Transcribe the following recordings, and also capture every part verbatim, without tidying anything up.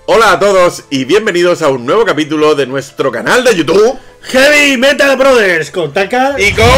Hola a todos y bienvenidos a un nuevo capítulo de nuestro canal de YouTube Heavy Metal Brothers con Taka y con...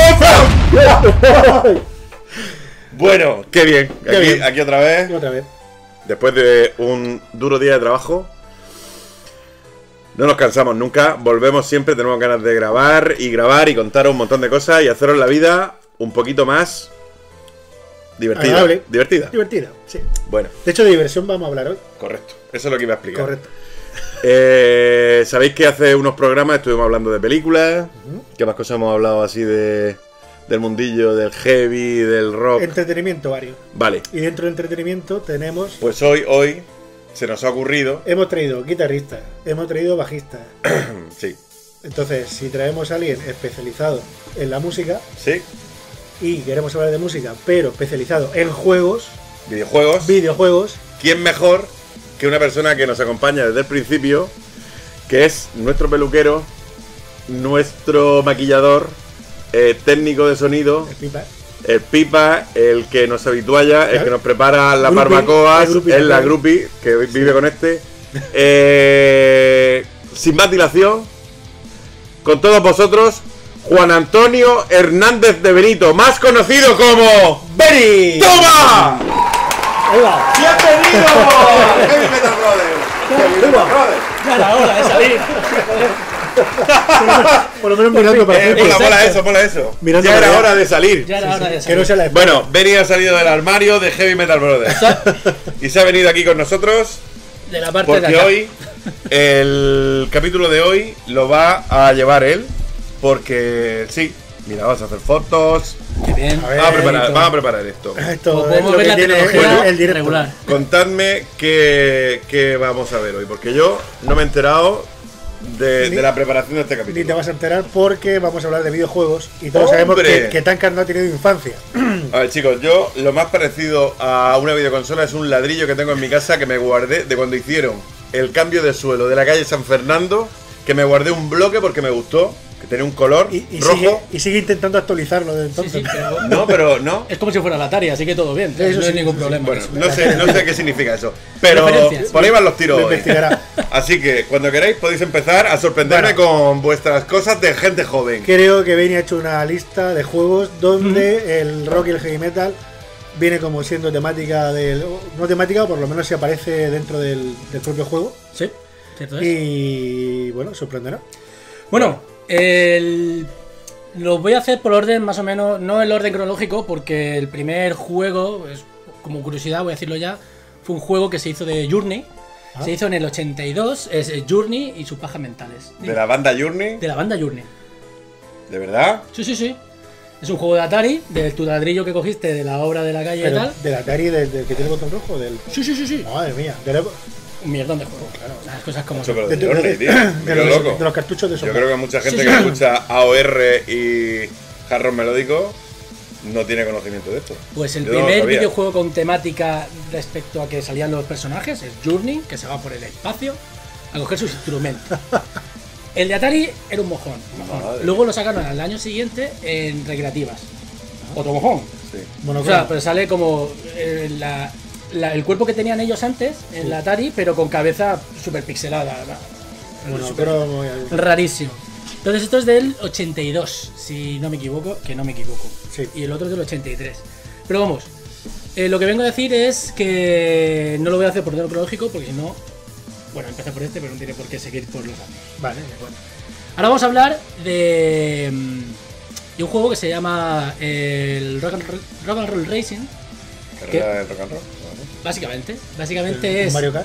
Bueno, qué bien. Qué aquí, bien. aquí otra vez, otra vez. después de un duro día de trabajo. No nos cansamos nunca, volvemos siempre, tenemos ganas de grabar y grabar y contaros un montón de cosas y haceros la vida un poquito más divertida. Agradable. Divertida. Divertida, sí. Bueno, De hecho, de diversión vamos a hablar hoy. correcto. Eso es lo que iba a explicar. Correcto. Eh, Sabéis que hace unos programas estuvimos hablando de películas. Uh-huh. ¿Qué más cosas hemos hablado así de del mundillo, del heavy, del rock? Entretenimiento varios. Vale. Y dentro de entretenimiento tenemos... Pues hoy, hoy, se nos ha ocurrido... Hemos traído guitarristas, hemos traído bajistas. Sí. Entonces, si traemos a alguien especializado en la música... Sí. Y queremos hablar de música, pero especializado en juegos... Videojuegos. Videojuegos. ¿Quién mejor que una persona que nos acompaña desde el principio, que es nuestro peluquero, nuestro maquillador, eh, técnico de sonido, El Pipa. el Pipa, el que nos habitualla, el que nos prepara las Grupi, barbacoas, el grupi es la también. grupi que vive con este. Eh, sin más dilación, con todos vosotros, Juan Antonio Hernández de Benito, más conocido como ¡Beni! ¡Toma! Ahí va. ¡Bienvenido! Heavy Metal Brothers. Heavy Metal Brothers. Ya era hora de salir. Por lo menos mirando para Eh, afuera. mola, mola Exacto. eso, mola eso. Mirando Ya para era allá. hora de salir. Ya era hora de Que no salir. se la Bueno, Benny ha salido del armario de Heavy Metal Brothers y se ha venido aquí con nosotros De la parte de porque acá. hoy, el capítulo de hoy lo va a llevar él. Porque sí, mira, vas a hacer fotos. Qué bien. A ver, Vamos a preparar, Benito. vamos a preparar esto. Esto Como es podemos lo ver que la tiene tecnología el, el directo. regular. Contadme qué, qué vamos a ver hoy, porque yo no me he enterado de, Ni- de la preparación de este Ni te capítulo. vas a enterar porque vamos a hablar de videojuegos y todos ¡Hombre! sabemos que, que Tankard no ha tenido infancia. A ver, chicos, yo lo más parecido a una videoconsola es un ladrillo que tengo en mi casa que me guardé de cuando hicieron el cambio de suelo de la calle San Fernando, que me guardé un bloque porque me gustó, que tenía un color Y, y rojo. sigue, y sigue intentando actualizarlo desde Sí, entonces. sí, pero No, pero no. es como si fuera la Atari, así que todo bien. Eso no sí, hay ningún eso sí. problema. Bueno, Eso. no sé, no sé qué significa eso. Pero Referencias. por ahí van los tiros Lo hoy. investigará. Así que cuando queráis podéis empezar a sorprenderme Bueno. con vuestras cosas de gente joven. Creo que Benny ha hecho una lista de juegos donde el rock y el heavy metal viene como siendo temática del. No temática, por lo menos se aparece dentro del, del propio juego. Sí, cierto es. Y bueno, sorprenderá. Bueno, el... lo voy a hacer por orden más o menos, no el orden cronológico, porque el primer juego, es, como curiosidad voy a decirlo ya, fue un juego que se hizo de Journey. Ah. Se hizo en el ochenta y dos, es Journey y sus pajas mentales. De la banda Journey, De la banda Journey. ¿de verdad? Sí, sí, sí. Es un juego de Atari, del tu ladrillo que cogiste de la obra de la calle y Pero tal. del Atari, del, del que tiene el botón rojo, del. Sí, sí, sí, sí. Madre mía, del- Un mierdón de juego, claro. Las cosas como Mucho, son. pero de de- Journey, de- tío. Me de quedo los, loco. de los cartuchos de Yo software. creo que mucha gente Sí, que sí. escucha A O R y jarros melódicos no tiene conocimiento de esto. Pues el Yo no lo primer sabía. videojuego con temática respecto a que salían los personajes es Journey, que se va por el espacio a coger sus instrumentos. El de Atari era un mojón. mojón. Madre. Luego lo sacaron al año siguiente en recreativas. Otro mojón. Sí. O Monocromo. sea, pero sale como eh, la- la- el cuerpo que tenían ellos antes en la Atari, pero con cabeza super pixelada. ¿no? Monocromo y- Rarísimo. Entonces esto es del ochenta y dos, si no me equivoco, que no me equivoco. Sí. Y el otro es del ochenta y tres. Pero vamos, eh, lo que vengo a decir es que no lo voy a hacer por orden cronológico, porque si no... Bueno, empecé por este, pero no tiene por qué seguir por los años. Vale, de acuerdo. Ahora vamos a hablar de, mm, de un juego que se llama el Rock and Roll, Rock and Roll Racing, Carrera de rock and roll. básicamente. Básicamente es... Mario Kart.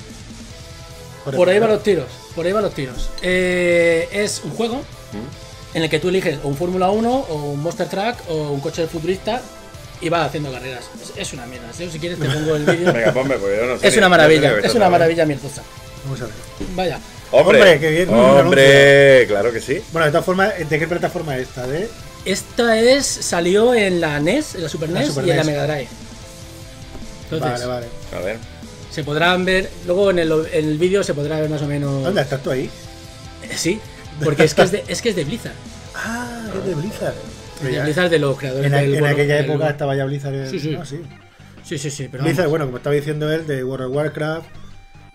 Por ahí van los tiros, por ahí van los tiros. Eh, es un juego ¿Mm? en el que tú eliges o un Fórmula uno, o un Monster Truck, o un coche de futurista y vas haciendo carreras. Es, es una mierda. Si quieres te pongo el vídeo. Venga, ponme, porque yo no sé. Es ni- una no sé maravilla, ni lo que es está una hablando. maravilla mierdosa. Vamos a ver. Vaya. Hombre, Hombre, qué bien, un Hombre, claro que sí. Bueno, de todas formas, ¿de qué plataforma es esta? ¿De? Esta es salió en la N E S, en la Super La N E S Super y en la N E S. Mega Drive. Entonces, Vale, vale. A ver. se podrán ver, luego en el, en el vídeo se podrá ver más o menos... ¿Dónde estás tú ahí? Eh, Sí, porque es que es de, es que es de Blizzard. Ah, es de Blizzard. Es de Blizzard, de los creadores En, a- del en World- aquella del- época estaba ya Blizzard. En, Sí, sí. ah, sí. Sí, sí, sí, pero Blizzard, vamos. bueno, como estaba diciendo él, de World of Warcraft. Hmm.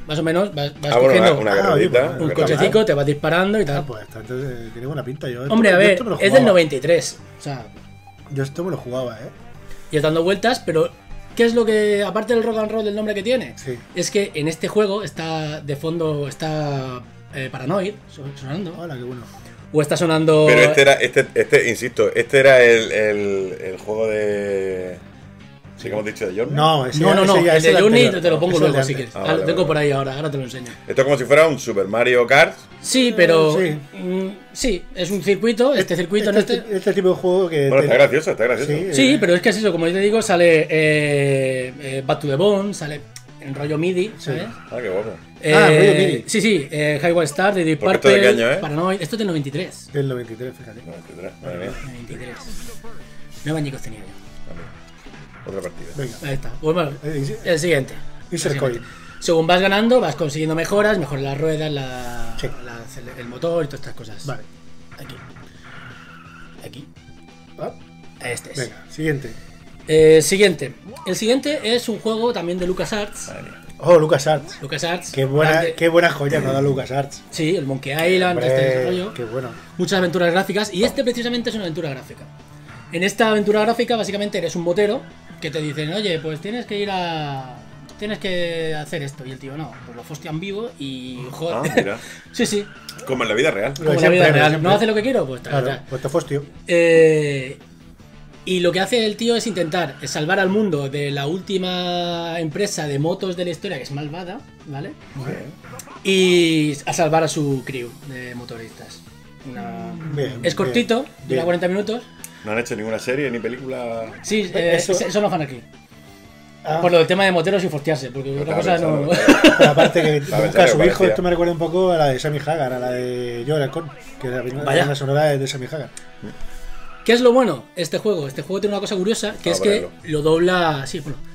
más o menos vas, vas Ah, bueno, una, cogiendo una Ah, carrerita. oye, un una cochecico, te vas disparando y Ah, tal. pues está, entonces tiene buena pinta. Yo esto- Hombre, a yo ver, esto me lo es del jugaba. noventa y tres. O sea, Yo esto me lo jugaba, ¿eh? y es dando vueltas, pero ¿qué es lo que, aparte del rock and roll del nombre que tiene? Sí. Es que en este juego está de fondo, está eh, Paranoid sonando. Hola, qué bueno. O está sonando... Pero este era, este, este, insisto, este era el, el, el juego de. Sí, que hemos dicho de Journey. No, ese No, no, ese no, ya el es de Journey anterior. te lo pongo Es el luego de si antes. quieres. Ah, Ah, vale, lo tengo vale. por ahí ahora, ahora te lo enseño. Esto es como si fuera un Super Mario Kart. Sí, pero... Sí. mm, sí, es un circuito, este circuito en este, este... este tipo de juego que. Bueno, te- está gracioso, está gracioso. Sí. Sí, eh, pero es que es eso, como yo te digo, sale eh, eh, Back to the Bone, sale en rollo MIDI, ¿sabes? Ah, qué guapo. Eh, Ah, rollo MIDI. Sí, sí, eh, Highway Star de Deep Porque esto de Purple, qué año es? Paranoid, esto es del noventa y tres. Del noventa y tres, fíjate. No, etcétera. Madre mía. noventa y tres. Nueve añicos tenía yo. Otra partida. Venga. Ahí está. Pues bueno, Eh, el siguiente. Insert El coin. siguiente. Según vas ganando, vas consiguiendo mejoras, mejoras las ruedas, la, Sí. la- el motor y todas estas cosas. Vale. Aquí. Aquí. Ah, Este es. venga, siguiente. Eh, siguiente. El siguiente es un juego también de LucasArts. Madre mía. Oh, LucasArts. LucasArts. Qué buena, grande- qué buena joya nos da LucasArts. Sí, el Monkey Island, Hombre, este desarrollo. qué bueno. Muchas aventuras gráficas. Y este precisamente es una aventura gráfica. En esta aventura gráfica, básicamente eres un motero que te dicen, oye, pues tienes que ir a. Tienes que hacer esto. Y el tío, no, pues lo fostian vivo y Ah, joder. mira. sí, sí. Como en la vida real. Lo Como de la siempre, vida lo de real. siempre. ¿No hace lo que quiero? Pues tal, Claro, tal. pues te fostio. Eh, y lo que hace el tío es intentar salvar al mundo de la última empresa de motos de la historia, que es malvada, ¿vale? Y a salvar a su crew de motoristas. Una- Bien, es cortito, bien, dura bien. cuarenta minutos. No han hecho ninguna serie ni película. Sí, eh, Eso- eso, eso no fan aquí. Ah, Por lo del tema de moteros y fortearse, porque No otra estaba cosa no. pensando. pero aparte que Estaba busca a pensando su que hijo, parecía. esto me recuerda un poco a la de Sammy Hagar, a la de Joel Con, que la primera Vaya. banda sonora es de Sammy Hagar. ¿Qué es lo bueno? Este juego. Este juego tiene una cosa curiosa, que Ah, es que ponerlo. lo dobla. Sí, bueno.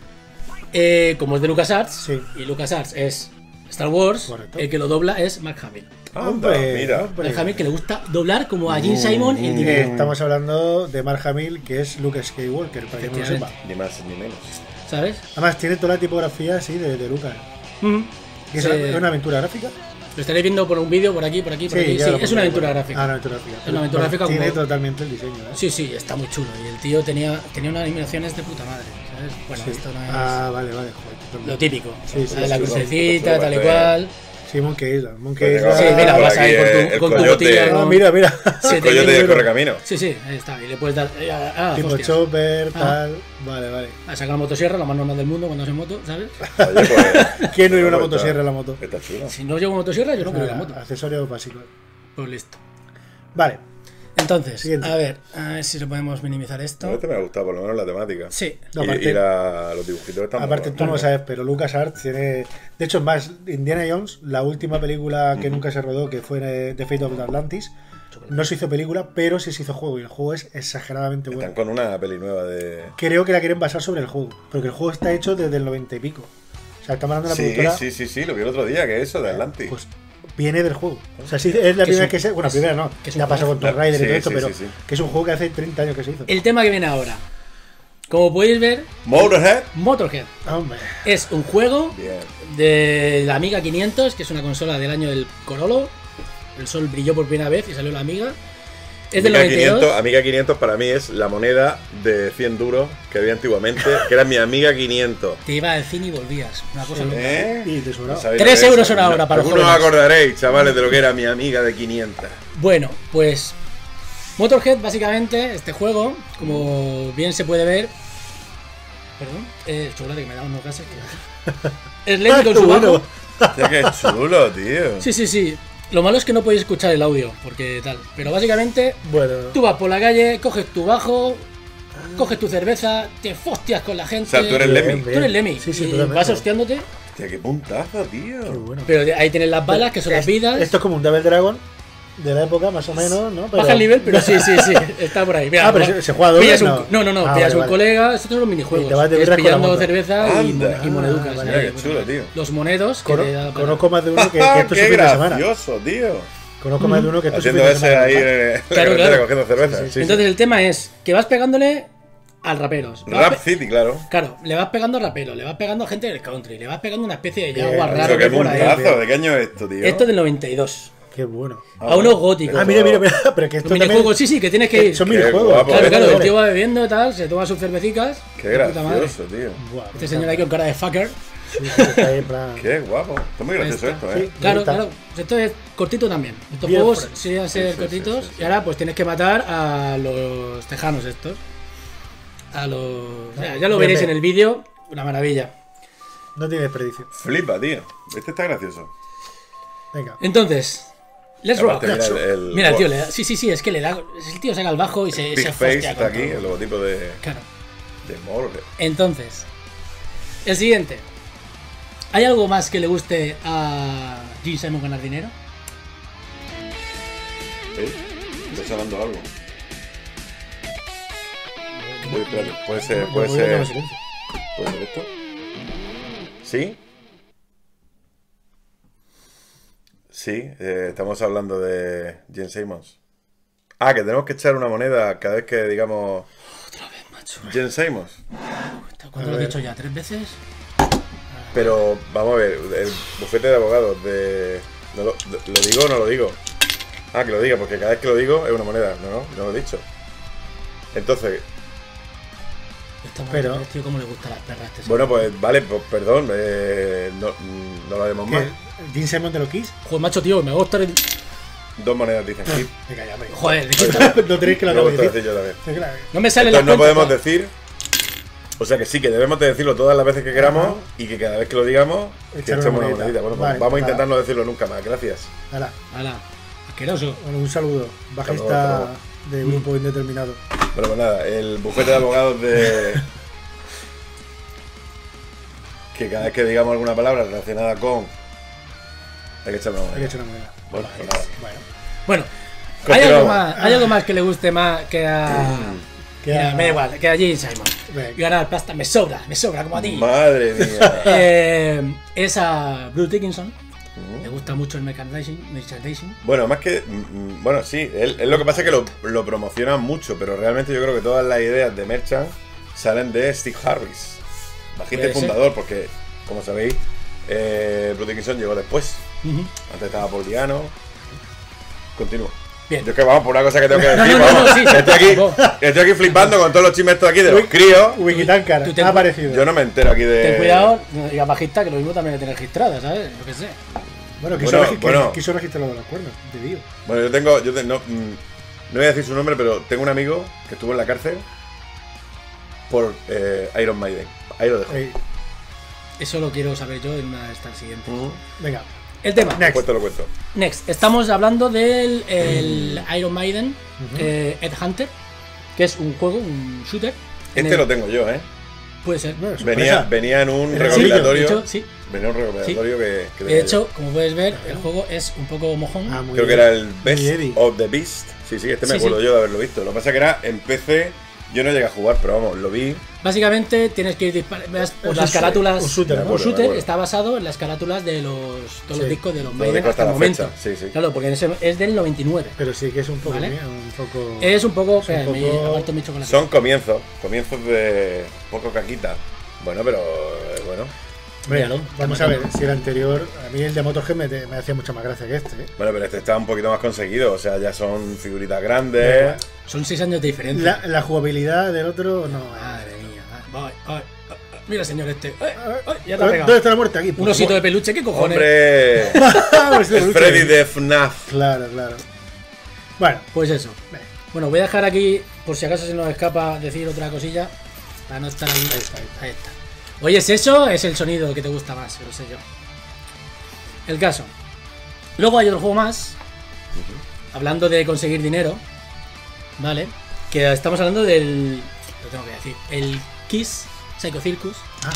Eh, como es de LucasArts, Sí. y LucasArts es Star Wars, Correcto. el que lo dobla es Mark Hamill. Anda, Hombre, mira. hombre. Mark Hamill que le gusta doblar como a Gene Simon y el Eh, dinero. estamos hablando de Mark Hamill, que es Luke Skywalker, para que no lo sepa. Efectivamente. Ni más ni menos. ¿Sabes? Además, tiene toda la tipografía así de, de Lucas. Mm. ¿Y ¿Es Sí. una, una aventura gráfica? Lo estaréis viendo por un vídeo, por aquí, por aquí, por aquí. ya Sí, lo es pondré, una aventura bueno. gráfica. Ah, una aventura gráfica. Es una aventura Bueno, gráfica Tiene como- totalmente el diseño, ¿eh? Sí, sí, está muy chulo. Y el tío tenía, tenía unas animaciones de puta madre, ¿sabes? Bueno, Sí. esto no es Ah, vale, vale. Joder, totalmente. lo típico. Sí, sí, ¿sabes? La chulo, crucecita, chulo, tal y chulo, cual. Sí, Monkey Island. Monkey Pues Island. Sí, tengo mira, por vas ahí aquí con tu- el- el con tu coyote. botella, Ah, ¿no? mira, mira. Sí, El te coyote viene- de Correcamino. Sí, sí, ahí está. Y le puedes dar. eh, Ah, tipo hostias. chopper, Ah. tal. Vale, vale. A sacar la motosierra, lo más normal del mundo cuando se moto, ¿sabes? Oye, pues. ¿Quién no iba a una pues, motosierra está- en la moto? Está chulo. Si no llevo motosierra, yo no quiero ir a Nada, moto. accesorios básicos. Pues listo. Vale. Entonces, Siguiente. a ver, a ver si lo podemos minimizar A esto. este me ha gustado, por lo menos la temática. Sí. No, y, aparte- y la- los dibujitos están Aparte, muy tú no lo buenos. sabes, pero LucasArts tiene. De hecho, es más, Indiana Jones, la última película que nunca se rodó, que fue eh, The Fate of Atlantis, no se hizo película, pero sí se hizo juego. Y el juego es exageradamente bueno. Están con una peli nueva de. Creo que la quieren basar sobre el juego, porque el juego está hecho desde el noventa y pico. O sea, estamos hablando de la Sí, productora. sí, sí, sí, lo vi el otro día, que es eso, de Atlantis. Pues viene del juego. O sea, sí, es la Que primera es un- que se. Bueno, es- primera no, que es un ya pasó con Tomb juego. Raider y Sí, todo esto, sí, pero sí, sí. que es un juego que hace treinta años que se hizo. El tema que viene ahora. Como podéis ver, Motorhead. Motorhead Hombre, es un juego Bien. de la Amiga quinientos, que es una consola del año del Corolo. El sol brilló por primera vez y salió la Amiga. Es del Amiga noventa y dos. quinientos, Amiga quinientos para mí es la moneda de cien duros que había antiguamente, que era mi Amiga quinientos. Te iba al cine y volvías. Una cosa loca. ¿Eh? y te sobraba. No sabéis Tres lo que es. euros hora ahora para los Algunos os jóvenes. acordaréis, chavales, de lo que era mi Amiga de quinientos. Bueno, pues Motorhead, básicamente, este juego, como bien se puede ver. Perdón, eh, chocolate que me da unos gases. que- Es Lemmy con qué su bueno. bajo. Hostia, qué chulo, tío. Sí, sí, sí. Lo malo es que no podéis escuchar el audio, porque tal. Pero básicamente, Bueno, tú vas por la calle, coges tu bajo, coges tu cerveza, te fostias con la gente. O sea, tú eres bien, Lemmy. Tú eres Lemmy. Sí, sí, y totalmente. vas hostiándote, Hostia, qué puntazo, tío. qué bueno. pero de- ahí tienes las balas, que son las vidas. Esto es como un Double Dragon de la época, más o menos, ¿no? Pero- Baja el nivel, pero sí, sí, sí, está por ahí. Mira, Ah, pero va- se- se juega doble, pillas un- ¿no? no, no, no, Ah, pillas vale, un vale. colega, estos son los minijuegos. Y te vas de Es birra con la pillando moto. cerveza y, Anda. mon- y moneducas. Ah, ¿no? mira, qué chulo, tío. Los monedos que Cono- te da para- conozco más de uno que, que Ah, esto es qué su fin de semana. gracioso, tío. Conozco más de uno que esto es su fin Haciendo de ese semana. ahí en ¿no? la Claro, carretera claro. cogiendo cerveza. Sí, Sí, sí, sí. Entonces el tema es que vas pegándole al raperos. Le vas Rap pe- City, claro. Claro, le vas pegando a raperos, le vas pegando a gente del country, le vas pegando una especie de Bien, jaguar eso raro Eso que que por ahí. puntazo. ¿De qué año es esto, tío? Esto es del noventa y dos. Qué bueno. A unos góticos. Ah, mira, mira, mira. Pero que esto Los también. minijuegos, sí, sí, que tienes que que ir. son Qué minijuegos. guapo, Claro, eh. claro, el Vale. tío va bebiendo y tal, se toma sus cervecicas. Qué de puta madre. gracioso, tío. Buah, Este me señor encanta. ahí con cara de fucker. Sí, sí, está ahí en plan- Qué guapo. Está muy gracioso Ahí está. esto, ¿eh? Sí. Claro, Está. claro. Esto es cortito también. Estos Bien juegos fresh. sí van a ser Sí, sí, cortitos. sí, sí, sí. Y ahora pues tienes que matar a los tejanos estos. A los... Ya, ya lo Bien, veréis bien. en el vídeo. Una maravilla. No tiene desperdicio. Flipa, tío. Este está gracioso. Venga. Entonces, let's rock. Aparte, mira el, el- Mira, el tío le da... Sí, sí, sí, es que le da... El tío saca el bajo y se, Big se Face hostia está con aquí, todo. el logotipo de, Claro. de Morgue. Entonces, el siguiente. ¿Hay algo más que le guste a Gene Simon ganar dinero? ¿Eh? Está sonando algo. Uy, espérate, puede ser, Yo puede voy viendo ser. los silencios. ¿Puede ser esto? ¿Sí? Sí, eh, estamos hablando de Gene Simmons. Ah, que tenemos que echar una moneda cada vez que digamos Otra vez, macho. Gene Simmons. ¿Cuánto lo he dicho ya? ¿Tres veces? Pero vamos a ver, el bufete de abogados de. ¿no lo, ¿Lo digo o no lo digo? Ah, que lo diga, porque cada vez que lo digo es una moneda. No, no, no lo he dicho. Entonces, Esta Pero- Pero... tío, cómo le gusta a las perras a este bueno, pues vale, pues perdón, eh, no, no lo haremos más. ¿Qué? ¿Gene Simon de los Kiss? Joder, macho, tío, me va a gustar el... Dos monedas dicen hit. Venga, ya, hombre. Joder, ¿de qué está? No tenéis que lo No acabo me de gusta decir. decir yo también. Sí, claro. No me sale la Entonces no cuenta, podemos pa. decir. O sea que sí, que debemos de decirlo todas las veces que queramos y que cada vez que lo digamos, que Echar una echemos una monedita. monedita. Bueno, pues Vale, vamos a nada. intentar no decirlo nunca más. Gracias. Hala. Hala, asqueroso. Bueno, un saludo. Hasta Bajista luego. de grupo indeterminado. Bueno, pues nada, el bufete de abogados de. Que cada vez que digamos alguna palabra relacionada con. Hay que echar una Hay que moneda. echar una moneda. Bueno, pues nada. Bueno. Bueno, ¿hay algo, Continuamos. más, ¿hay algo más que le guste más que a... Que Mira, a- me da igual, que a Gene Simon. Venga. Ganar pasta me sobra, me sobra como a ti. Madre mía. Eh, es a Bruce Dickinson. Ujú. Le gusta mucho el merchandising. merchandising. Bueno, más que. mm, mm, Bueno, sí, él, él lo que pasa es que lo, lo promocionan mucho, pero realmente yo creo que todas las ideas de Merchant salen de Steve Harris, bajista y Puede ser. fundador, porque, como sabéis, eh, Bruce Dickinson llegó después. Ujú. Antes estaba Paul Diano. Continúo. Bien. Yo es que vamos por una cosa que tengo que No, decir. no, no, vamos. no, sí, estoy, aquí, vos. estoy aquí flipando con todos los chismes estos aquí de los Uy. críos. Wikitancar. Tú te- Ha aparecido. Yo no me entero aquí de. Ten cuidado, no digas bajista, que lo mismo también le tiene registrada, ¿sabes? Yo qué sé. Bueno, quiso, Bueno, regi- que- bueno. quiso registrarlo de los cuernos. Te digo. Bueno, yo tengo. Yo te- no, mm, no voy a decir su nombre, pero tengo un amigo que estuvo en la cárcel por eh, Iron Maiden. Ahí lo dejo. Eh, Eso lo quiero saber yo en una de estas siguientes. Ujú. venga. El tema. Lo Next. cuento, lo cuento. Next. Estamos hablando del el Iron Maiden eh, Ed Hunter, que es un juego, un shooter. en Este el- lo tengo yo, ¿eh? Puede ser. Bueno, Venía, sorpresa. venía en un ¿En el Sí, de recopilatorio. hecho, sí. Venía en un recopilatorio que, que tenía De yo. hecho, como puedes ver, el juego es un poco mojón. Ah, muy Creo que bien. era el Best Muy Eddie. of the Beast. Sí, sí, este me Sí, acuerdo sí. yo de haberlo visto. Lo que pasa es que era en P C. Yo no llegué a jugar, pero vamos, lo vi. Básicamente tienes que ir disparando por Es las un- carátulas. un shooter, Me ¿no? Un acuerdo, me shooter acuerdo. está basado en las carátulas de los todos Sí. los discos de los Lo Maiden dejo hasta hasta el la momento. fecha. Sí, sí. Claro, porque ese es del noventa y nueve. Pero sí que es un poco. Vale. mira, un poco. Es un poco. Es un espera, me poco- aparto mi chocolate. Son comienzos. Comienzos de poco caquita. Bueno, pero eh, bueno. Hombre, Míralo, vamos está a muy ver, si el anterior. A mí el de MotoGP me, me hacía mucha más gracia que este. ¿eh? Bueno, pero este está un poquito más conseguido. O sea, ya son figuritas grandes. Son seis años de diferencia. La, la jugabilidad del otro no. Madre mía. Ay, ay, ay, ay. Mira, señor, este. Ay, A ver, ay, ya te ha ¿Dónde pegado. está la muerte aquí? Un osito de peluche, ¿qué cojones? ¡Hombre! Pues de el lucha. Freddy de F N A F. Claro, claro. Bueno, Pues eso. venga. Bueno, voy a dejar aquí, por si acaso se nos escapa, decir otra cosilla. Para no estar ahí. Ahí está, ahí está. Oye, ¿es eso? Es el sonido que te gusta más, lo sé yo. El caso. Luego hay otro juego más. Hablando de conseguir dinero. ¿Vale? Que estamos hablando del. Lo tengo que decir. El Kiss Psycho Circus. Ah,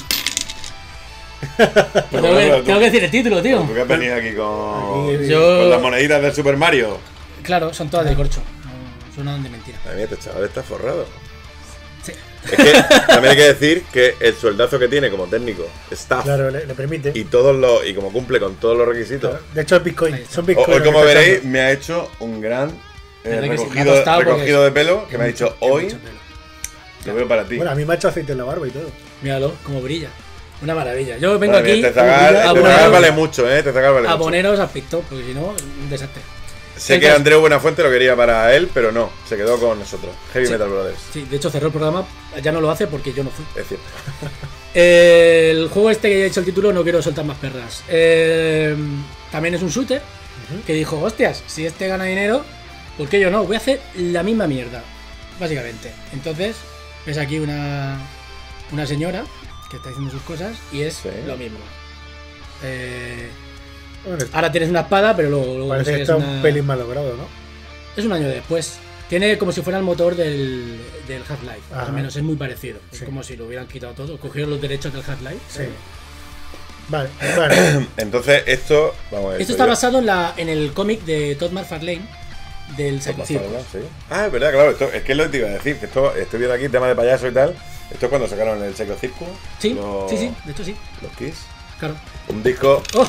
Tengo que, tengo que decir el título, tío. ¿Por qué has venido aquí con, Aquí- Yo- con las moneditas del Super Mario? Claro, son todas de corcho. No suenan de mentira. Madre mía, este chaval está forrado. Sí. Es que también hay que decir que el sueldazo que tiene como técnico, staff, claro, le, le permite. y todos los y como cumple con todos los requisitos. Claro. De hecho, es Bitcoin. Ahí está. Son Hoy, Bitcoin. hoy, lo que como está veréis, echando. me ha hecho un gran eh, Verdad que sí, me ha recogido, costado porque recogido es- de pelo que me ha dicho Mucho hoy. pelo. Lo veo para ti. Bueno, a mí me ha hecho aceite en la barba y todo. Míralo, cómo brilla. Una maravilla. Yo vengo Madre aquí mía, Tezagal, a, Tezagal poneros, vale mucho, ¿eh? Tezagal vale a mucho. poneros al TikTok, porque si no, un desastre. Sé que Entonces- Andreu Buenafuente lo quería para él, pero no, se quedó con nosotros. Heavy Sí. Metal Brothers. Sí, de hecho cerró el programa, ya no lo hace porque yo no fui. Es cierto. Eh, el juego este que ya he dicho el título, no quiero soltar más perras. Eh, también es un shooter que dijo, hostias, si este gana dinero, ¿por qué yo no? Voy a hacer la misma mierda, básicamente. Entonces, ves aquí una, una señora que está haciendo sus cosas y es Sí. lo mismo. Eh, Bueno, ahora tienes una espada, pero luego, luego parece que consigues está una- un pelín mal logrado, ¿no? Es un año después. Tiene como si fuera el motor del, del Half-Life, más Ajá. o menos, es muy parecido. Es Sí. como si lo hubieran quitado todo, cogieron los derechos del Half-Life. Sí. Vale, vale. Entonces, esto. Vamos a ver. Esto está basado en, la, en el cómic de Todd McFarlane del Psycho Circus. ¿Sí? Ah, es verdad, claro. Esto, es que es lo que te iba a decir. Que esto, estoy viendo aquí tema de payaso y tal. Esto es cuando sacaron el Psycho Circus. Sí, los- sí, sí, de hecho sí. Los Kiss. Claro. Un disco. ¡Oh!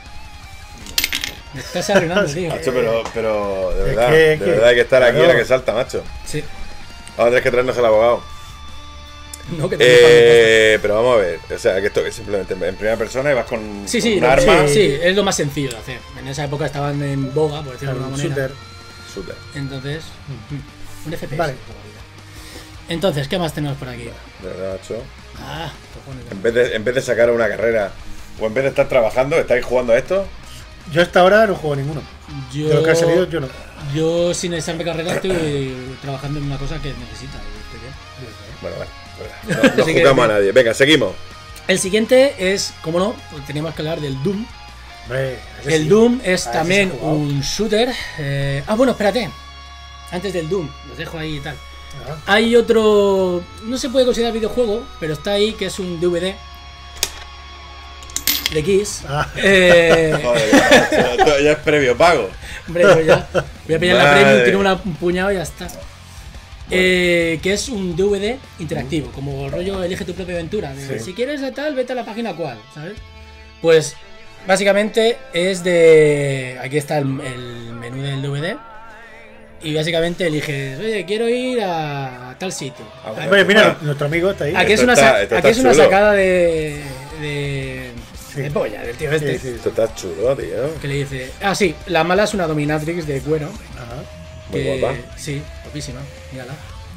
Me estás arruinando, tío. Macho, pero, pero de Es verdad, que- de es que- verdad hay que estar aquí claro. a la que salta, macho. Sí. Vamos a tener que traernos al abogado. No, que te Eh, pero vamos a ver, o sea, que esto es simplemente en primera persona y vas con, Sí, con sí, un lo- arma. sí, sí, es lo más sencillo de hacer. En esa época estaban en boga, por decirlo de Un alguna manera. shooter. Shooter. Entonces, mm, un F P S. Vale. Entonces, ¿qué más tenemos por aquí? De verdad, macho. Ah, cojones. En vez, de, en vez de sacar una carrera o en vez de estar trabajando, ¿estáis jugando a esto? Yo hasta ahora no juego ninguno. Yo, De lo que ha salido, yo no. yo sin examen de carrera estoy trabajando en una cosa que necesita. y estoy bien. Bueno, vale. No, no Así que- jugamos a nadie. Venga, seguimos. El siguiente es, como no, pues teníamos que hablar del Doom. Hombre, ese El sí. Doom es Ah, ese también sí he jugado. un shooter. eh, Ah, bueno, espérate. Antes del Doom, los dejo ahí y tal. Ah, Hay otro. No se puede considerar videojuego, pero está ahí que es un D V D de Kiss. Ah. Eh, Joder, macho, esto ya es previo pago. hombre, pues ya. Voy a pillar la Madre. premium, tiene una- un puñado y ya está. Eh, que es un D V D interactivo, como el rollo elige tu propia aventura. de, Sí. Si quieres a tal, vete a la página cual, ¿sabes? Pues básicamente es de. Aquí está el, el menú del D V D. Y básicamente eliges, oye, quiero ir a tal sitio. Ah, bueno. Hombre, mira, Bueno. nuestro amigo está ahí. Aquí es Esto una, está- sa- esto aquí está es una chulo. sacada de. de. Sí. de polla del tío Sí, este. sí, sí. Esto está chulo, tío. Que le dice. Ah, sí, la mala es una dominatrix de cuero. Ajá. Muy que- guapa. Sí, guapísima. Mírala.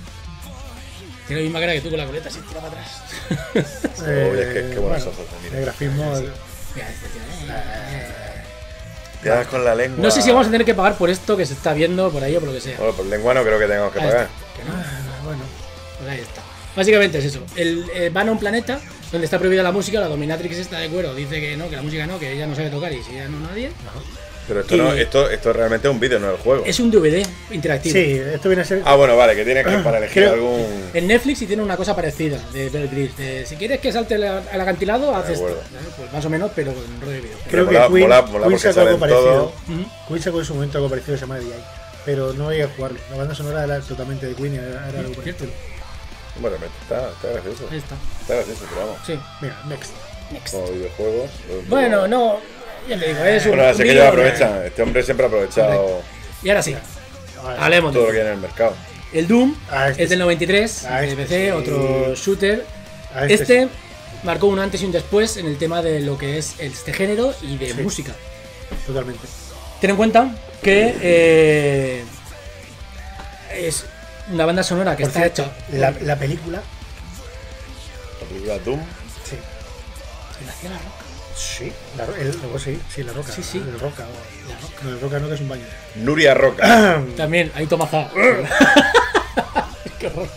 Tiene la misma cara que tú con la coleta así, tira para atrás. Uy, es que qué buenos bueno, ojos, mira. el grafismo. Mira, este tío, eh. Te das con la lengua. No sé si vamos a tener que pagar por esto que se está viendo por ahí o por lo que sea. Bueno, por lengua no creo que tengamos que Ahí pagar. está. Que no. Ah, bueno. Pues ahí está. Básicamente es eso. El, eh, van a un planeta donde está prohibida la música. La dominatrix está de cuero. Dice que no, que la música no, que ella no sabe tocar y si ella no nadie. Pero esto, no, Y- esto, esto realmente es un vídeo, no es el juego. Es un D V D interactivo. Sí, esto viene a ser. Ah, bueno, vale, que tienes que para elegir Creo- algún. En Netflix sí tiene una cosa parecida de Bear Grylls. de si quieres que salte la- al acantilado, haces esto. acuerdo. ¿sabes? Pues más o menos, pero con rollo de video. Creo mola- que Queen, mola- mola Queen porque sacó algo salen todo. parecido. Queen sacó en su momento algo parecido que se llama D I. Pero no llegué a jugarlo. La banda sonora era totalmente de Queen y era, era algo por el Cierto. estilo. Bueno, está, está gracioso. Ahí está. Está gracioso, pero vamos. Sí. Mira, next. Next. Como videojuegos. pues, Bueno, no. Ya te digo, es un. Bueno, así que vídeo- ellos aprovechan. Este hombre siempre ha aprovechado Y ahora sí, Vale. hablemos todo lo de que hay en el mercado. el Doom. Ah, este es del noventa y tres, Ah, de este P C, sí. otro shooter. Ah, Este marcó un antes y un después en el tema de lo que es este género y de Sí. música. Totalmente. Ten en cuenta que eh, es una banda sonora que Por está cierto, hecha. La, la película. La película Doom. Sí. La hacía la Roca. Sí. La, ro- el, luego sí, sí, la roca. Sí, sí. El roca. o- La Roca. No, el roca no, que es un baño. Nuria Roca. También, ahí toma za. Qué horror.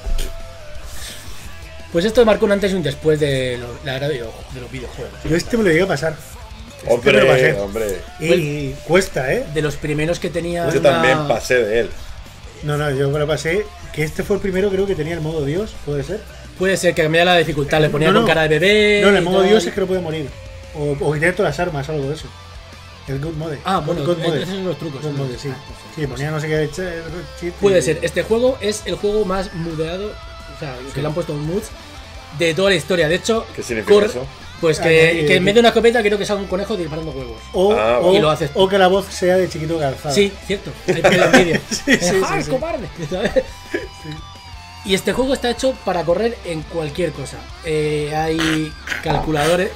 Pues esto marcó un antes y un después de lo- la era de, video- de los videojuegos. Yo este me lo llegué a pasar. Este me lo Hombre, pasé. hombre. Y cuesta, ¿eh? De los primeros que tenía. Yo una- también pasé de él. No, no, yo me lo pasé. Que este fue el primero, creo que tenía el modo Dios, ¿puede ser? Puede ser que cambiara la dificultad, le ponía No, no. con cara de bebé. No, en el y modo tal. Dios es que no puede morir. O, o que tiene todas las armas, algo de eso. El Good Mode. Ah, bueno, God Mode. esos son los trucos. God Mode, sí. Sí, ponía no sé qué ch- chip Puede y- ser. Este juego es el juego más mudeado, o sea, que le han puesto moods de toda la historia. De hecho, ¿Qué significa corre- eso? pues Ah, que, no, que y- en vez de una escopeta quiero que sea un conejo disparando huevos. O, Ah, o, y lo haces tú. o que la voz sea de chiquito calzado. Sí, cierto. Ahí pone la envidia. Sí, sí, sí, ¡Ah, sí. cobarde! ¿Sabes? Y este juego está hecho para correr en cualquier cosa. Eh, hay calculadores.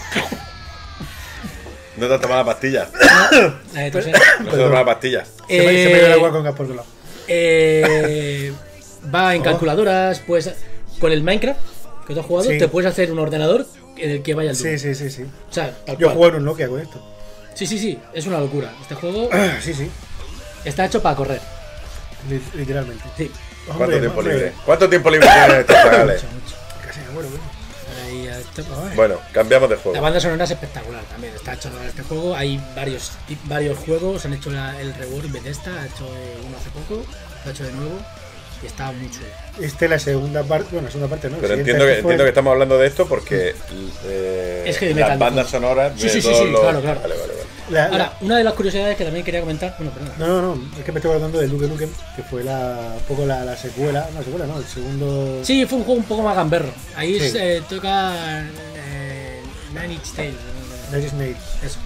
No te has tomado la pastilla. No, eh, toser. No te has tomado la pastilla. Se me, se me dio el agua con gas por otro lado. Eh, va en Oh. calculadoras, pues con el Minecraft que tú has jugado, Sí. te puedes hacer un ordenador en el que vaya el Doom. Sí, sí, sí, sí. O sea, tal Yo cual. juego en un Nokia con esto. Sí, sí, sí, es una locura. Este juego Sí, sí, está hecho para correr. li- literalmente. Sí, ¿Cuánto Hombre, tiempo hombre, libre? ¿Cuánto tiempo libre tienen estos chavales? mucho, mucho. Casi me muero, bueno. Ahí ya está. Bueno, cambiamos de La juego. banda sonora es espectacular también, está hecho para este juego. Hay varios varios juegos, han hecho la- el rework Bethesda, ha hecho eh, uno hace poco, lo ha hecho de nuevo y está muy chulo. Esta es la segunda parte. Bueno, la segunda parte no. Pero la siguiente entiendo que, fue- entiendo que estamos hablando de esto porque eh, Es heavy las metal, bandas ¿no? sonoras de Sí, sí, sí, todos sí, los... claro, claro. Vale, vale, vale. la- la- Ahora, una de las curiosidades que también quería comentar, bueno, perdona. No, no, no. Es que me estoy acordando de Duke Nukem, que fue la, un poco la, la secuela. No, secuela, no. El segundo. Sí, fue un juego un poco más gamberro. Ahí Sí. se toca eh, Nine Inch Nails, eh, Night Snake. eso.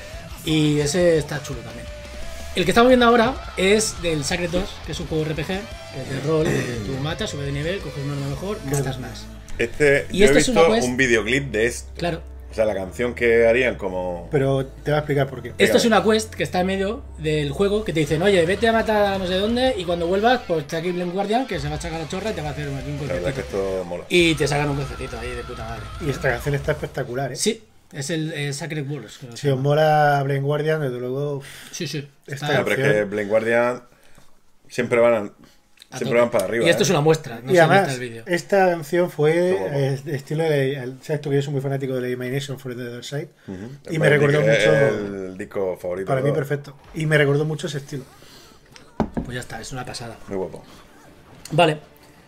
Y ese está chulo también. El que estamos viendo ahora es del Sacred dos, que es un juego R P G, que es de rol, que tú matas, subes de nivel, coges un arma mejor, matas más. Este, Y yo esto he es una visto quest- un videoclip de esto. Claro. O sea, la canción que harían como... Pero te voy a explicar por qué. Esto es una quest que está en medio del juego que te dicen, oye, vete a matar a no sé dónde y cuando vuelvas, pues está aquí Blind Guardian que se va a sacar la chorra y te va a hacer un, aquí un La verdad es que concertito. esto mola. Y te sacan un concertito ahí de puta madre. Y esta canción está espectacular, ¿eh? Sí, es el eh, Sacred Wars. creo que Si se os llama. mola Blind Guardian, desde luego. Sí, sí. Esta está- No, pero es que Blind Guardian siempre van, a- a siempre tope. van para arriba. Y esto ¿eh? es una muestra, no y se además, vista el vídeo. esta canción fue Todo guapo. eh, de estilo de. el- Sabes tú que yo soy muy fanático de la Imagination for the Other Side. Ujú. Y Es me recordó el- mucho. el disco favorito. Para de mí, todos. perfecto. Y me recordó mucho ese estilo. Pues ya está, es una pasada. Muy guapo. Vale.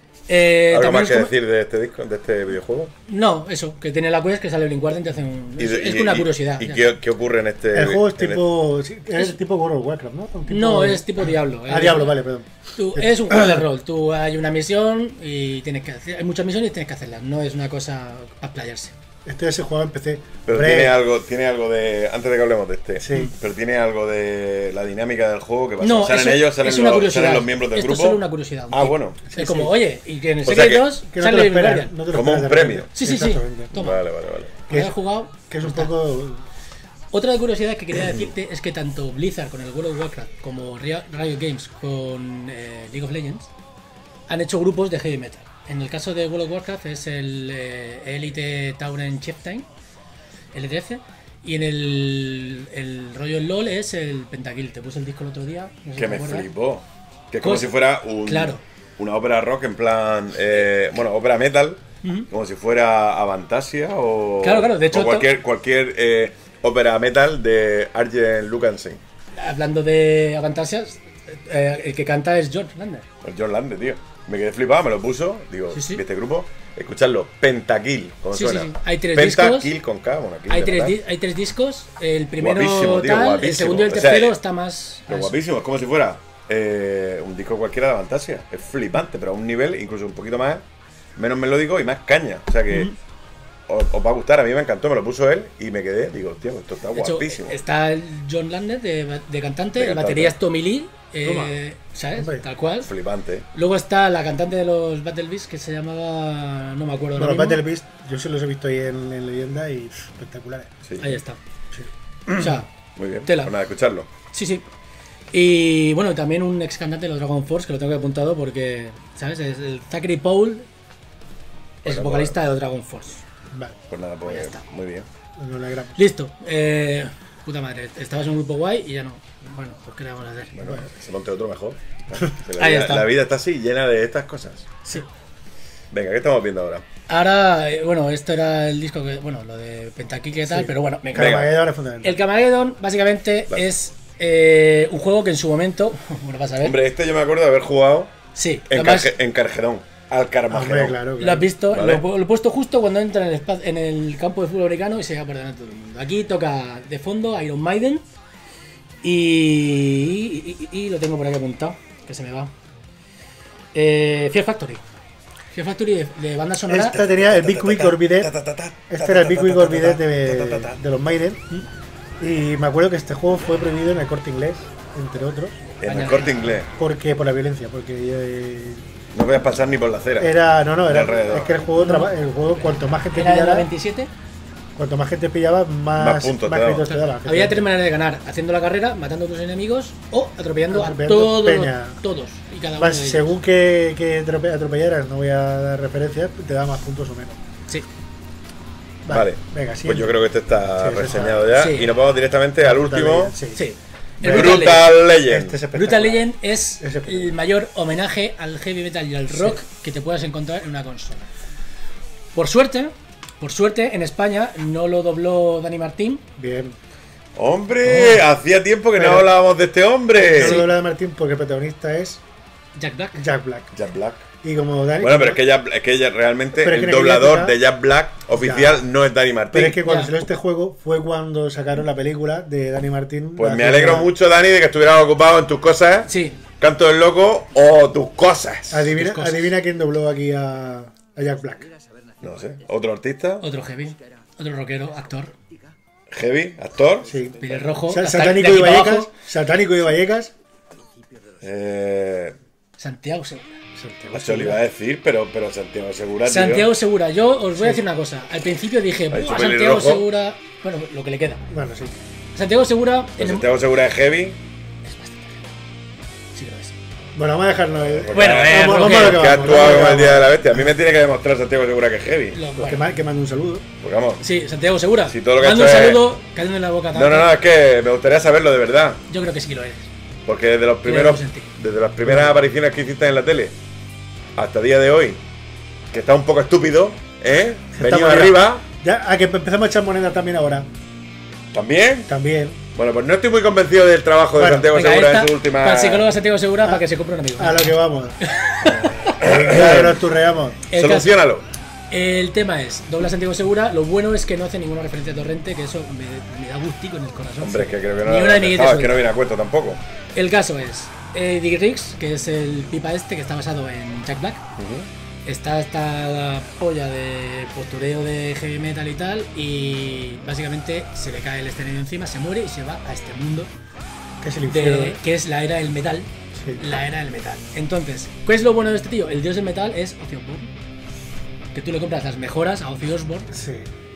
Eh, ¿Algo también más que os com- decir de este disco, de este videojuego? No, eso, que tiene la quest que sale Blind Guardian, te hace un. Y Es, de- es y- una y- curiosidad. ¿Y ya qué, está. qué ocurre en este...? El juego es en tipo. sí, es es- tipo World of Warcraft, ¿no? Un tipo- No, es tipo Diablo. Ah, es- Diablo, vale, perdón. Tú- es un juego de rol. Tú hay una misión y tienes que hacer. Hay muchas misiones y tienes que hacerlas. No es una cosa para playarse. Este ya se jugaba en P C. Pero Hombre, tiene algo, tiene algo de... Antes de que hablemos de este. Sí. Pero tiene algo de la dinámica del juego que pasa. No, salen eso ellos, salen, es una los, curiosidad. salen los miembros del Esto grupo. es solo una curiosidad. Ah, bueno. Sí, es como, sí. oye, y que en el O sea Secret que- dos Que no te sale lo Blind esperas. Guardian. No te lo Como esperas un de repente. premio. Sí, sí, sí. Exactamente. Toma. Vale, vale, vale. Que Que es- has jugado. Que es un está. poco. Otra de curiosidades que quería decirte es que tanto Blizzard con el World of Warcraft como Ria- Riot Games con eh, League of Legends han hecho grupos de heavy metal. En el caso de World of Warcraft es el eh, Elite Tauren Chieftain, L T F, y en el, el rollo en LoL es el Pentakill. Te puse el disco el otro día. No sé si Que te me acuerdas. flipó. Que es como Cos- si fuera un, Claro. una ópera rock en plan... eh, bueno, ópera metal. Ujú. Como si fuera Avantasia o... Claro, claro, de hecho o cualquier, cualquier eh, ópera metal de Arjen Lucansen. Hablando de Avantasias, eh, el que canta es George Lander. El John Lande, tío. Me quedé flipado, me lo puso. Digo, Sí, sí. ¿y este grupo? Escuchadlo. Pentakill. ¿Cómo Sí, suena? sí, sí. Hay tres Pentakill discos. con K. Bueno, aquí Hay de tres, verdad. di- hay tres discos, el primero Guapísimo, tío, tal, el guapísimo. segundo y el O sea, tercero eh, está más... Pero más- guapísimo, es como si fuera eh, un disco cualquiera de Avantasia. Es flipante, pero a un nivel incluso un poquito más, menos melódico y más caña. O sea que Ujú. os, os va a gustar. A mí me encantó, me lo puso él y me quedé. Digo, tío, esto está De hecho, guapísimo. está el John Lander de, de cantante, De el cantante. batería es Tommy Lee, eh, Toma. ¿sabes? Hombre. Tal cual. Flipante. Luego está la cantante de los Battle Beasts que se llamaba... no me acuerdo Bueno, ahora mismo. Battle Beast, yo sí los he visto ahí en, en leyenda y pff, espectaculares. Sí. Ahí está. Sí. O sea, Muy bien. Tela. Pues nada, escucharlo. sí, sí. Y bueno, también un ex cantante de los Dragon Force, que lo tengo que apuntado porque, ¿sabes? Es el Zachary Paul, es Bueno, vocalista de los Dragon Force. Vale, Pues nada, pues Ya está. muy bien. nos alegramos. Listo. Eh, puta madre, estabas en un grupo guay y ya no. Bueno, pues ¿qué le vamos a hacer? Bueno, se monte otro mejor. Que La Ahí vida, está. la vida está así, llena de estas cosas. Sí. Venga, ¿qué estamos viendo ahora? Ahora, eh, bueno, esto era el disco que, bueno, lo de Pentakill y tal, Sí. pero bueno, me Venga. Carmageddon es fundamental. El Carmageddon básicamente Vale. es eh, un juego que en su momento, bueno, vas a ver. Hombre, este yo me acuerdo de haber jugado Sí, en, además Carge- en Cargerón. Al Carmageddon. Hombre, claro, lo has claro. visto, Vale. lo, lo he puesto justo cuando entra en el, espa- en el campo de fútbol americano y se va por delante de todo el mundo. Aquí toca de fondo Iron Maiden y, y, y- y lo tengo por aquí apuntado, que se me va. Eh, Fear Factory. Fear Factory de, de banda sonora. Esta tenía el Big Week Orbiter. Este era el Big Week Orbiter de, de los Maiden. Y me acuerdo que este juego fue prohibido en el Corte Inglés, entre otros. En el Corte Inglés. Porque por la violencia, porque eh, No podías pasar ni por la acera. Era, no, no, era, alrededor. es que el juego, traba- el juego cuanto más gente ¿Era de la pillara, veintisiete? cuanto más gente pillaba, más, Más puntos te daba. créditos te daba. Había tres maneras de ganar: haciendo la carrera, matando a tus enemigos o atropellando a Atropellando todos, peña. todos y cada uno Más, de ellos. según que, que atrope- atropellaras, no voy a dar referencias, te da más puntos o menos. Sí. Vale, Venga, pues siguiente. yo creo que este está Sí, este reseñado está- ya. sí. Y nos vamos directamente al Brutal último. Legend, sí. Sí. El Brutal Brutal Legend. Brutal Legend. Este es espectacular. Brutal Legend es Es espectacular. el mayor homenaje al heavy metal y al rock que te puedas encontrar en una consola. Por suerte, por suerte, en España no lo dobló Dani Martín. Bien. ¡Hombre! Hacía tiempo que Pero- no hablábamos de este hombre. No lo habla de Martín porque el protagonista es Jack Black. Jack Black. Jack Black. Y como Dani. Bueno, pero es que ya, es que ya realmente Pero es que el en aquella doblador época- de Jack Black oficial Ya. no es Dani Martín. Pero es que cuando Ya. salió este juego fue cuando sacaron la película de Dani Martín. Pues la me hacía- alegro mucho, Dani, de que estuvieras ocupado en tus cosas. Sí. Canto del loco o tus cosas. Adivina, Tus cosas. adivina quién dobló aquí a, a Jack Black. No sé. ¿Otro artista? Otro heavy. Otro rockero, actor. ¿Heavy? ¿Actor? Sí. Pelirrojo. Sa- hasta Satánico de y aquí para Vallecas. abajo. Satánico y Vallecas. Eh, Santiago Segura. Eso lo iba a decir, pero, pero Santiago Segura. tío. Santiago Segura. Yo os voy a decir una cosa. Al principio dije, Ha "Buah, dicho Santiago pelirrojo". Segura. Bueno, lo que le queda. Bueno, sí. Santiago Segura. Pues en el- Santiago Segura es heavy. Es bastante heavy. Sí que lo es. Bueno, vamos a dejarlo. eh. Bueno, eh, vamos, rockero. vamos a lo que Que ha vamos, actuado vamos a lo con que el Día de vamos. la Bestia. A mí me tiene que demostrar Santiago Segura que es heavy. Lo- Pues bueno. que, ma- que mande un saludo. Porque vamos. Sí, Santiago Segura. Si todo lo que Mando ha un hecho es- saludo cayendo en la boca. No, no, no, es que me gustaría saberlo de verdad. Yo creo que sí que lo eres. Porque desde los primeros, Creemos en ti. desde las primeras apariciones que hiciste en la tele hasta el día de hoy, que está un poco estúpido, ¿eh? Está Venido moneda. arriba, Ya, a que empezamos a echar monedas también ahora. también. También. Bueno, pues no estoy muy convencido del trabajo de Bueno, Santiago Venga, Segura esta, en su última. para el psicólogo Santiago Segura para que se compre un amigo. A lo que vamos. Claro, nos turreamos. El, caso- Solucionalo. el tema es, dobla Santiago Segura, lo bueno es que no hace ninguna referencia a Torrente, que eso me, me da gustico en el corazón. Hombre, es que creo que no Ni lo una has ni dejado, te es que no suelta. viene a cuento tampoco. El caso es, Eddie Riggs, que es el pipa este que está basado en Jack Black, está esta la polla de postureo de heavy metal y tal, y básicamente se le cae el escenario encima, se muere y se va a este mundo, Que es el infierno. de, que es la era del metal. Sí. La era del metal. Entonces, ¿qué es lo bueno de este tío? El dios del metal es Ozzy Osbourne. Que tú le compras las mejoras a Ozzy Osbourne. Sí.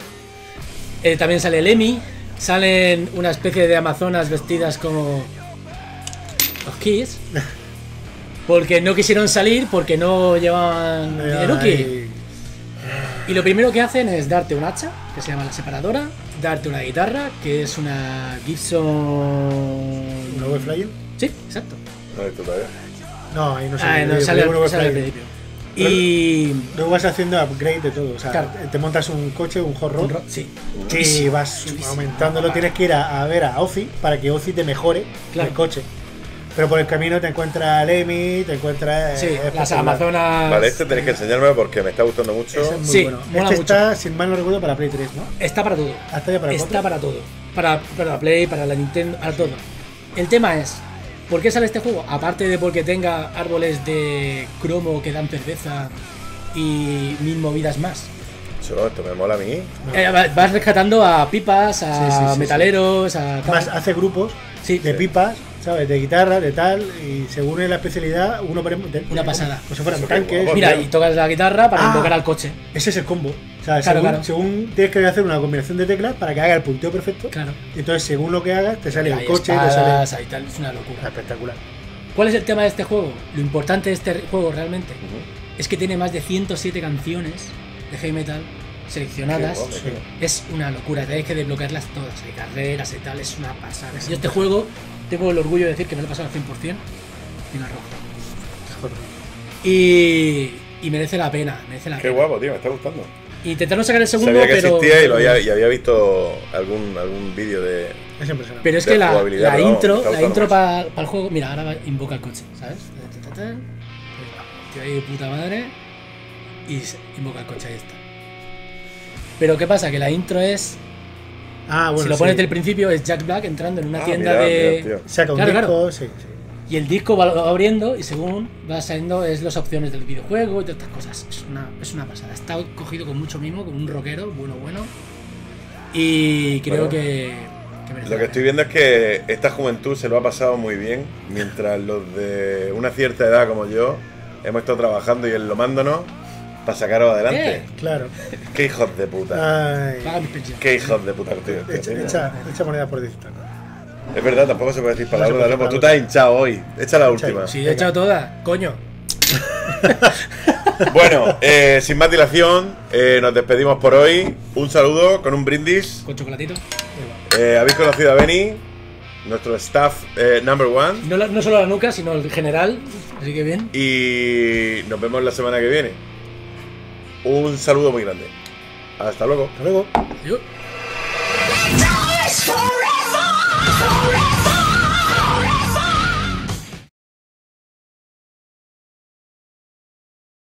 Eh, también sale Lemmy. Salen una especie de amazonas vestidas como los Kiss. Porque no quisieron salir porque no llevaban Eruki. Ay, Y lo primero que hacen es darte un hacha, que se llama la separadora, darte una guitarra, que es una Gibson... ¿No voy flying? Sí, exacto. No he visto todavía. No, ahí no Ah, sale. no, Yo sale, digo no voy sale al flying. principio. Y... Luego vas haciendo upgrade de todo. O sea, Claro. te montas un coche, un hot rod. Sí. Y vas aumentándolo. Tienes que ir a, a ver a Ozzy para que Ozzy te mejore Claro. el coche. Pero por el camino te encuentras a Lemmy, te encuentras. Sí, eh, las espectacular. amazonas... Vale, este tenéis que enseñármelo porque me está gustando mucho. Ese es muy Sí, bueno. mola Este mucho. está, sin mal no recuerdo, para Play tres, ¿no? Está para todo. Hasta ya para Está cuatro. para todo. Para, para la Play, para la Nintendo, para todo. El tema es, ¿por qué sale este juego? Aparte de porque tenga árboles de cromo que dan cerveza y mil movidas más. Eso, esto me mola a mí. Eh, va- vas rescatando a pipas, a Sí, sí, sí, metaleros, a... tal. Más hace grupos Sí. de pipas, ¿sabes? De guitarra, de tal. Y según es la especialidad, uno pone. de- Una pasada. Como si fueran Eso qué tanques. guapo. Mira, y tocas la guitarra para Ah. invocar al coche. Ese es el combo. O sea, Claro, según, claro. según tienes que hacer una combinación de teclas para que haga el punteo perfecto. Claro. Y entonces, según lo que hagas, te sale el Hay coche, te espadas, sale. hay tal, es una locura. Espectacular. ¿Cuál es el tema de este juego? Lo importante de este juego realmente es que tiene más de ciento siete canciones de heavy metal seleccionadas. Qué guapo, Sí. Es una locura, tenéis que desbloquearlas todas. Hay carreras y tal, es una pasada. Yo este juego tengo el orgullo de decir que me lo he pasado al cien por cien en el rojo. Joder. Y, y merece la pena, merece la Qué pena. guapo, tío, me está gustando. Intentaron sacar el segundo, Sabía que pero. existía y, lo había, y había visto algún, algún vídeo de. Es impresionante. Pero es de que la, jugabilidad, la pero vamos, me intro, está la gustando intro más. para el juego, mira, ahora va- invoca el coche, ¿sabes? Tío ahí de puta madre y se- invoca el coche, ahí está. Pero ¿qué pasa? Que la intro es, Ah, bueno. si lo sí. pones del principio, es Jack Black entrando en una Ah, tienda mira, de... mira, tío. Saca un Claro, disco, claro. sí, sí. Y el disco va va abriendo y según va saliendo es las opciones del videojuego y todas estas cosas. Es una, es una pasada. Está cogido con mucho mimo, con un rockero, bueno, bueno. Y creo Bueno. que, que merece Lo la que pena. estoy viendo es que esta juventud se lo ha pasado muy bien, mientras los de una cierta edad como yo hemos estado trabajando y enlomándonos para sacaros adelante. ¿Qué? Claro. Qué hijos de puta. Ay. Paga mis pensiones. Qué hijos de puta, tío. Echa, echa, echa moneda por decir. Es verdad, tampoco se puede decir No palabras, se puede ¿no? Pues tú decir te has hinchado hoy. Echa la Echa ahí. última. Sí, he echado todas, coño. Bueno, eh, sin más dilación, eh, nos despedimos por hoy. Un saludo con un brindis. Con chocolatito. Eh, Habéis conocido a Benny, nuestro staff eh, number one. No, la- no solo la nuca, sino el general. Así que bien. Y nos vemos la semana que viene. Un saludo muy grande. Hasta luego. Hasta luego. Adiós.